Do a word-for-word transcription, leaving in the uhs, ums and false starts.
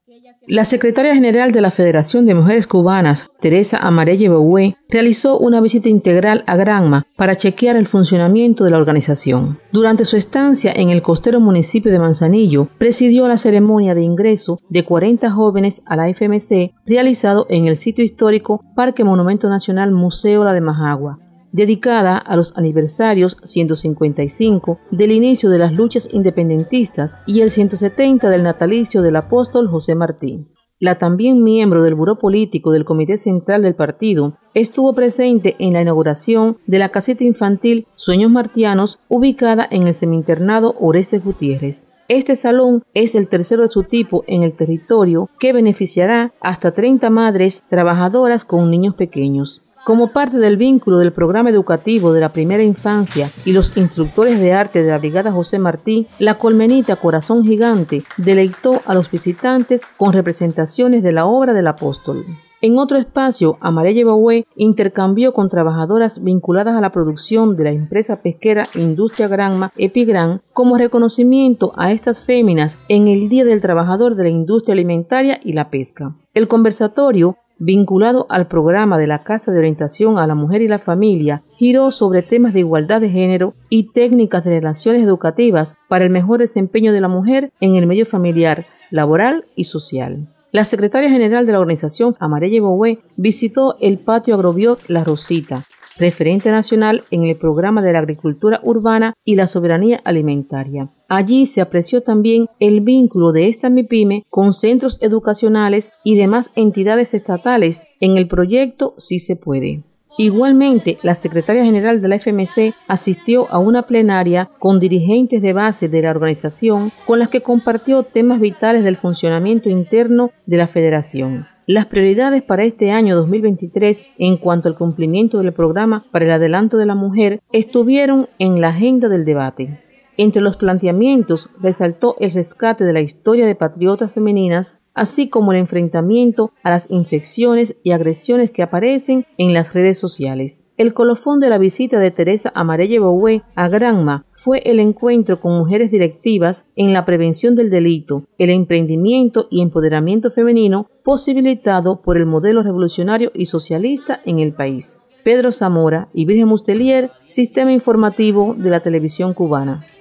La secretaria general de la Federación de Mujeres Cubanas, Teresa Amarelle Boué, realizó una visita integral a Granma para chequear el funcionamiento de la organización. Durante su estancia en el costero municipio de Manzanillo, presidió la ceremonia de ingreso de cuarenta jóvenes a la F M C realizado en el sitio histórico Parque Monumento Nacional Museo La de Majagua, dedicada a los aniversarios ciento cincuenta y cinco del inicio de las luchas independentistas y el ciento setenta del natalicio del apóstol José Martí. La también miembro del Buró Político del Comité Central del Partido estuvo presente en la inauguración de la casita infantil Sueños Martianos, ubicada en el semiinternado Orestes Gutiérrez. Este salón es el tercero de su tipo en el territorio, que beneficiará hasta treinta madres trabajadoras con niños pequeños. Como parte del vínculo del programa educativo de la primera infancia y los instructores de arte de la Brigada José Martí, la colmenita Corazón Gigante deleitó a los visitantes con representaciones de la obra del apóstol. En otro espacio, Amarelle Boué intercambió con trabajadoras vinculadas a la producción de la empresa pesquera Industria Granma Epigran como reconocimiento a estas féminas en el Día del Trabajador de la Industria Alimentaria y la Pesca. El conversatorio, vinculado al programa de la Casa de Orientación a la Mujer y la Familia, giró sobre temas de igualdad de género y técnicas de relaciones educativas para el mejor desempeño de la mujer en el medio familiar, laboral y social. La secretaria general de la organización, Amarelle Boué, visitó el patio Agrobiot La Rosita, referente nacional en el programa de la agricultura urbana y la soberanía alimentaria. Allí se apreció también el vínculo de esta MIPYME con centros educacionales y demás entidades estatales en el proyecto Sí se puede. Igualmente, la secretaria general de la F M C asistió a una plenaria con dirigentes de base de la organización con las que compartió temas vitales del funcionamiento interno de la federación. Las prioridades para este año dos mil veintitrés en cuanto al cumplimiento del programa para el adelanto de la mujer estuvieron en la agenda del debate. Entre los planteamientos resaltó el rescate de la historia de patriotas femeninas, así como el enfrentamiento a las infecciones y agresiones que aparecen en las redes sociales. El colofón de la visita de Teresa Amarelle Boué a Granma fue el encuentro con mujeres directivas en la prevención del delito, el emprendimiento y empoderamiento femenino posibilitado por el modelo revolucionario y socialista en el país. Pedro Zamora y Virgen Mustelier, Sistema Informativo de la Televisión Cubana.